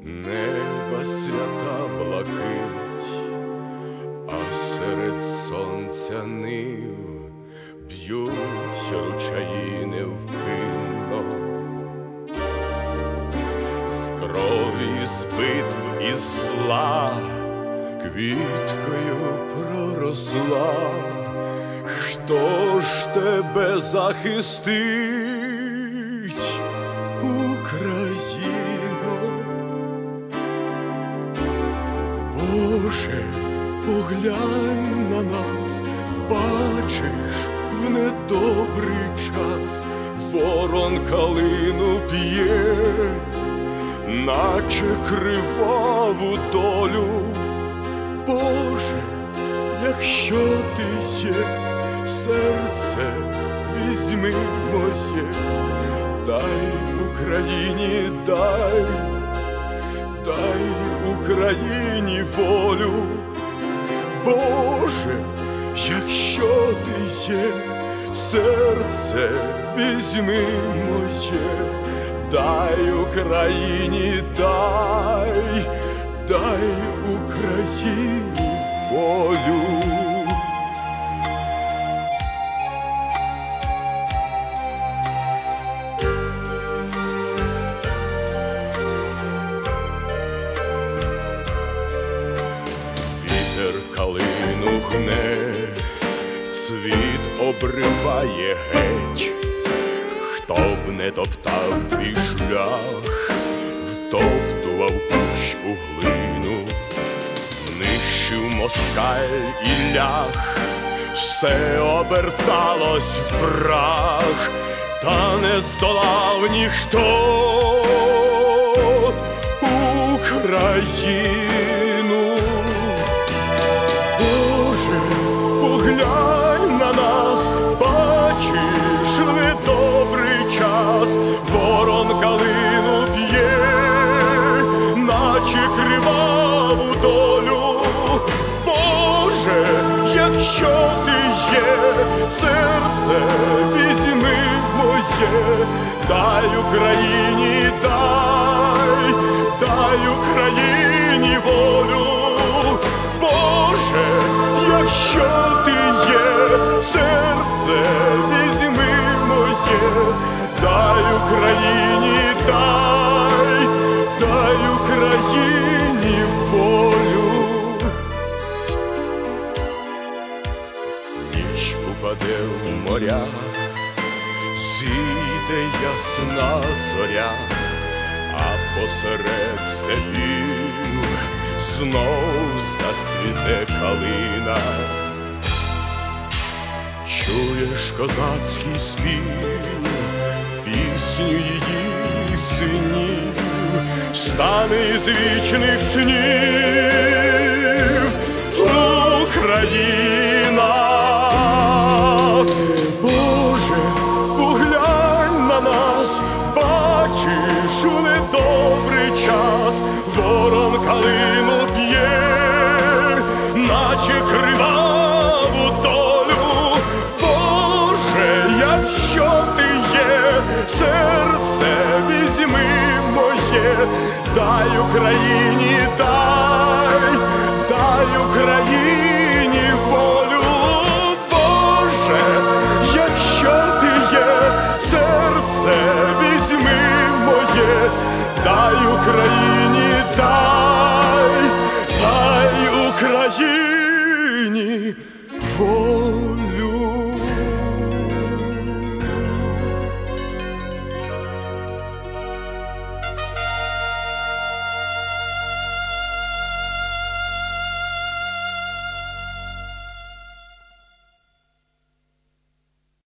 Неба свята блакить, а серед сонця нив б'ють ручаї невпинно. З крові, з битв і зла квіткою проросла. Хто ж тебе захистить, Україно? Боже, поглянь на нас, бачиш, в недобрий час ворон калину п'є, наче криваву долю. Боже, якщо ти є, серце візьми моє, дай Україні, дай Україні волю. Боже, якщо ти є, серце візьми моє, дай Україні, дай Україні волю. Калину гне, цвіт обриває геть. Хто б не топтав твій шлях, втоптував кущ у глину, нищив москаль і лях, все оберталось в прах, та не здолав ніхто Україну. Поглянь на нас, бачиш, недобрий час, ворон калину п'є, наче криваву долю. Боже, якщо ти є, серце візьми моє, дай Україні, дай Україні волю. Боже, якщо ти є, серце візьми моє, дай Україні, дай Україні волю. Ніч упаде в моря, зійде ясна зоря, а посеред степів знов зацвіте калина. Чуєш козацький спів, пісню її синів, стане із вічних снів Україна. Боже, поглянь на нас, бачиш, у недобрий час ворон калину п'є, наче криваву долю. Боже, якщо ти є, серце візьми моє, дай Україні, дай Україні.